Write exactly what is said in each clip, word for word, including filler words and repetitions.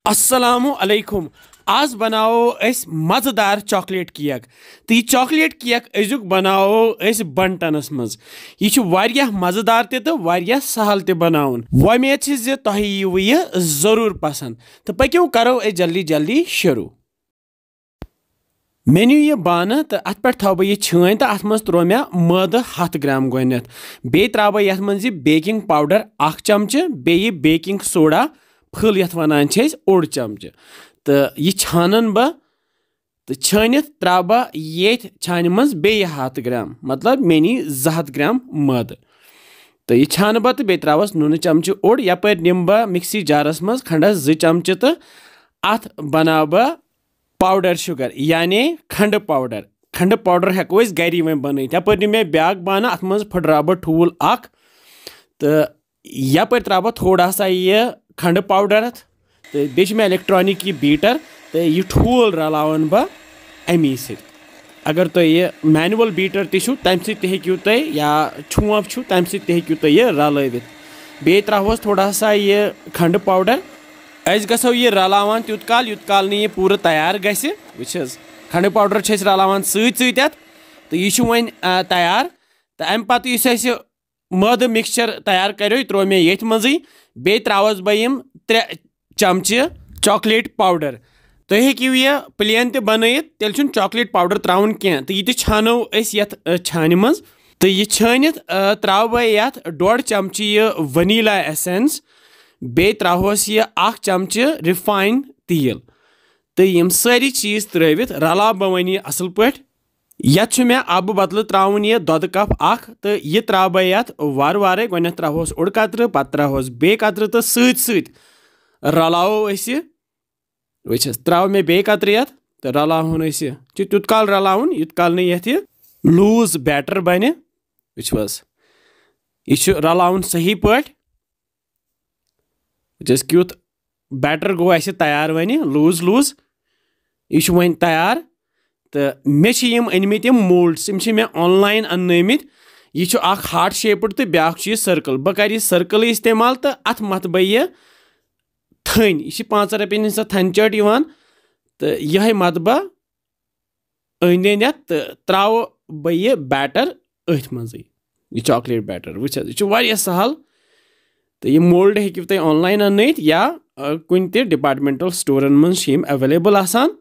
अस्सलामु अलैकुम। आज बनाओ अस मजेदार चॉकलेट केक। तो यह चॉकलेट केक अजुक बनाओ अस बंटनस मज। यह वारियाह मजेदार ते तो वारियाह सहल ते बनाउन। उम्मीद छे जे तोह यीवु यह जरूर पसंद। तो पक्यो करो अस जल्दी जल्दी शुरू। मे नी यह बाना तो अत पे थो बह छान तो अत मज त्रो मे मैदा हथ ग्राम गोनथ बे त्रा बह यथ मज बेकिंग पाउडर अख चमचे बे बेकिंग सोडा फल यथ वनान छे ओड चमचे तो यह छानन बह तो छानित त्रा बह ये छान मज बे हथ ग्राम मतलब मे नी ज हथ ग्राम मैद तो यह छान बह तो बे त्रावस नून चमचे ओड यपर निम बह मिक्सी जारस मज खंडस ज चमचे तो अत बना बह पाउडर शुगर यानी खंड पाउडर खंड पाउडर हेको गरी वो बन यप मे ब्या बाना अत मज फुटरा बह ठूल अख तो यप त्रा बह थोड़ा सा यह खंड पाउडर तो बे मे इलेक्ट्रॉनिक यह बीटर तो यह ठूल रलावन बह अमी सत अगर तुम यह मैनुअल बीटर तु तम सू तुम या छोंप तम सू तुम यह रलवित बे त्रहोस थोड़ा सा यह खंड पाउडर अस गो यह रलावान तुत काल युत काल यह पूरा तैयार गस वुच खंड पाउडर रलावान सत तो यह वो तैयार तो अम पत मैद मिक्सचर तैयार करो त्रो मे ये मज बे त्रावस बह यम त्रे चमचे चॉकलेट पाउडर तुम हेकिव यह प्लेन ते बनयित तेल चॉकलेट पाउडर त्रावन कह तो यह छानो यथ छान मज तो यह छानित त्राव बह यथ डोड़ चमचे यह वनीला एसेंस बे त्राहोस यह अख चमचे रिफाइन तेल तो यम सारी चीज त्रवित रला बह वन यह असल पे यथ मे अब बदल त्रावन यह दोद कप अख तो यह त्रा बह यथ वार वारे गो त्राहोस ओड कतर पत त्राहोस बे कतर तो सत सत रलाओ वुच त्राव मे बे कतर यथ तो रलावन तुत काल रलावन युत काल यथ यह लूज बैटर बने वुच यह रलावन सही पे जिस क्यूत बैटर गो ऐसे तैयार वन लूज लूज यह वन तैयार तो मे अनमित मोल्ड्स मे ऑनलाइन अनमित यह हार्ट शेप्ड तो ब्या सर्कल बह कर सर्कल इस्तेमाल तो अत मत बह यह थन यह पाँच रपन हज थन चट तो यह मत बह अंद अंद तो त्राव बह यह बैटर अथ मज यह चॉकलेट बैटर वुच यह सहल तो यह मोल्ड हेकिव तुम ऑनलाइन अनित या कुन ते डिपार्टमेंटल स्टोरन मज अवेलेबल आसान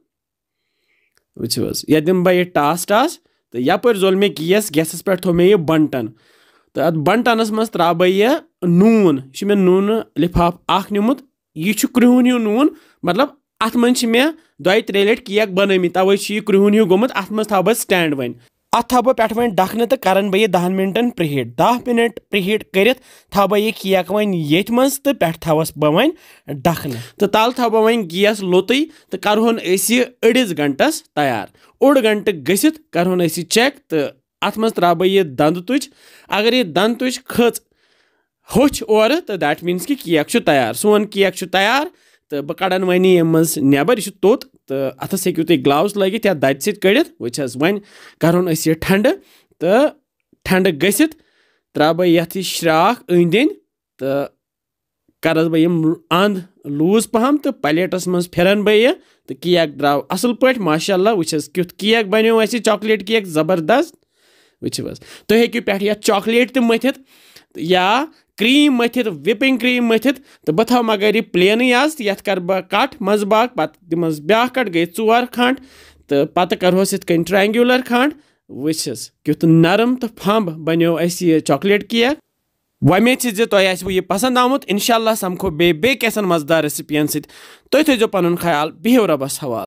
वुच यह दिम बह यह टास टास तो यपर जोल मे गैस गैसस पे थो मे यह बंटन तो अत बंटनस मज त्रा बह यह नून यह मे नून लिफाफ अख निमुत यह क्रुहन हिू नून मतलब अत मज मे दो त्रे लट केक बनमित तवे यह क्रुहन हिू गोमुत अत मज थो बह स्टैंड वन अत थो बह पे वन डखन तो करन बह यह दहन मिनटन प्रीहीट दह मिनट प्रीहीट कर थो बह यह केक वन ये मज तो पे थवस बह वन डखन तो तल थो बह वन गैस लोतई तो करहोन यह अड़िस घंटस तैयार ओड घंटे गसित करहोन चेक तो अत मज त्रा बह यह दंद तुज अगर यह दंद तुज खच होच और तो दैट मीन्स कि केक तैयार सोन केक तैयार तो बह कड़न वन यम मज नेबर यह तोत तो अथस हेकू तुम ग्लव्स लगित या दज सत कड़ित वुच वन करहोन यह ठंड तो ठंड गसित त्रा बह यथ श्राख अंद अंद तो करस बह यम अंद लूज पहम तो प्लेटस मज फिरन बह यह तो केक द्राव असल पे माशाल्लाह वुच क्युथ केक बनो चॉकलेट केक जबरदस्त वुच तुम हेकू पे यथ चॉकलेट तम मथित या क्रीम मथित विपिंग क्रीम मथित तो बह थो मगर यह प्लेन आज यथ कर बह कट मज बाग पत दिमस ब्या कट गई चोर खंड तो पत करहोस इत कन ट्रायंगुलर खंड वुचस क्युथ नरम तो फंब बनो यह चॉकलेट केक उम्मीद छे जे तोह आसो यह पसंद आमुत इंशाल्लाह समखो बे बे कैसन मजेदार रेसिपियन सत तुम थो पनुन ख्याल बिहिव रबस हवाल।